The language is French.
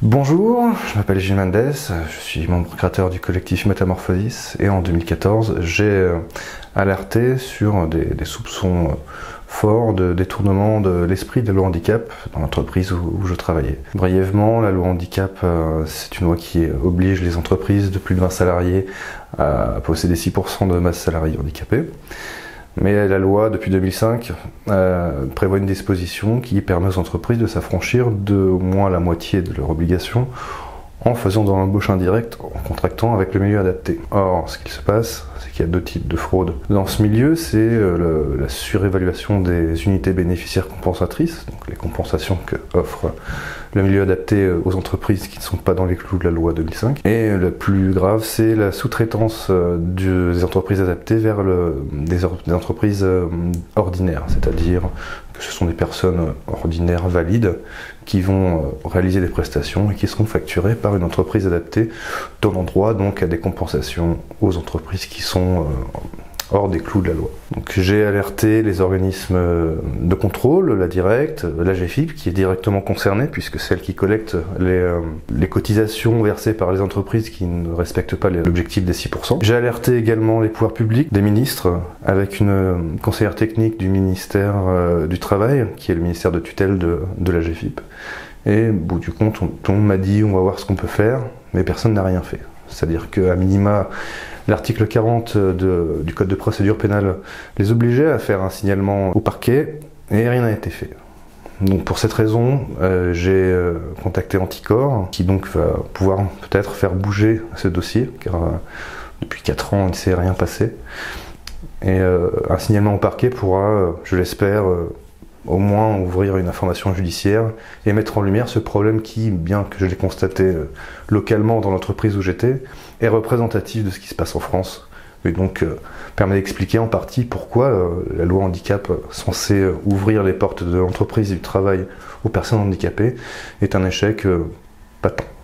Bonjour, je m'appelle Gilles Mendes, je suis membre créateur du collectif Métamorphosis et en 2014 j'ai alerté sur des soupçons forts de détournement de l'esprit de la loi handicap dans l'entreprise où je travaillais. Brièvement, la loi handicap, c'est une loi qui oblige les entreprises de plus de 20 salariés à posséder 6% de masse salariée handicapée. Mais la loi, depuis 2005, prévoit une disposition qui permet aux entreprises de s'affranchir de au moins la moitié de leurs obligations en faisant de l'embauche indirecte, en contractant avec le milieu adapté. Or, ce qu'il se passe, c'est qu'il y a deux types de fraude. Dans ce milieu, c'est la surévaluation des unités bénéficiaires compensatrices, donc les compensations que offre le milieu adapté aux entreprises qui ne sont pas dans les clous de la loi 2005. Et le plus grave, c'est la sous-traitance des entreprises adaptées vers des entreprises ordinaires, c'est-à-dire que ce sont des personnes ordinaires valides qui vont réaliser des prestations et qui seront facturées par une entreprise adaptée, donnant droit donc à des compensations aux entreprises qui sont hors des clous de la loi. Donc j'ai alerté les organismes de contrôle, la Directe, l'AGEFIP qui est directement concernée puisque c'est elle qui collecte les cotisations versées par les entreprises qui ne respectent pas l'objectif des 6%. J'ai alerté également les pouvoirs publics, des ministres, avec une conseillère technique du ministère du Travail, qui est le ministère de tutelle de l'AGEFIP. Et au bout du compte, tout le monde m'a dit on va voir ce qu'on peut faire, mais personne n'a rien fait. C'est-à-dire qu'à minima, l'article 40 du Code de procédure pénale les obligeait à faire un signalement au parquet et rien n'a été fait. Donc pour cette raison, j'ai contacté Anticor, qui donc va pouvoir peut-être faire bouger ce dossier, car depuis 4 ans il ne s'est rien passé. Et un signalement au parquet pourra, je l'espère, au moins ouvrir une information judiciaire et mettre en lumière ce problème qui, bien que je l'ai constaté localement dans l'entreprise où j'étais, est représentatif de ce qui se passe en France. Et donc permet d'expliquer en partie pourquoi la loi handicap censée ouvrir les portes de l'entreprise et du travail aux personnes handicapées est un échec patent.